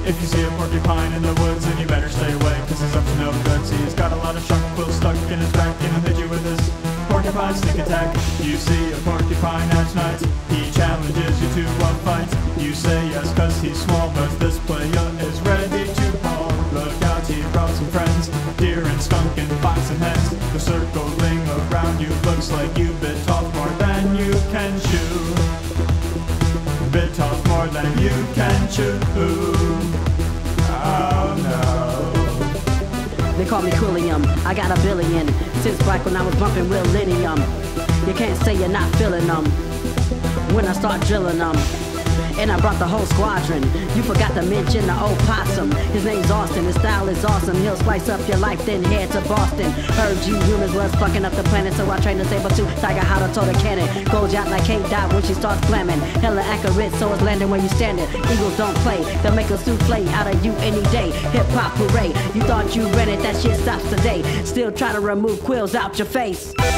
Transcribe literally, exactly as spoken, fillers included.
If you see a porcupine in the woods, then you better stay away, cause he's up to no good. See, he's got a lot of shark quills stuck in his back, and he'll hit you with his porcupine sneak attack. You see a porcupine at night, he challenges you to a fight. You say yes cause he's small, but this player is ready to haul. Look out, he brought some friends, deer and skunk and fox and hens. The circling around you looks like you bit off more than you can chew. Bit off more than you can chew. Oh no. They call me Quilliam, I got a billion since back when I was bumping Will Lithium. You can't say you're not feeling them when I start drilling them. And I brought the whole squadron. You forgot to mention the old possum. His name's Austin, his style is awesome. He'll slice up your life, then head to Boston. Heard you humans was fucking up the planet, so I trained a saber tooth tiger how to tow the cannon. Goes out like Kate Dot when she starts slamming. Hella accurate, so it's landing where you standing. Eagles don't play, they'll make a souffle out of you any day. Hip hop hooray, you thought you ran it, that shit stops today. Still try to remove quills out your face.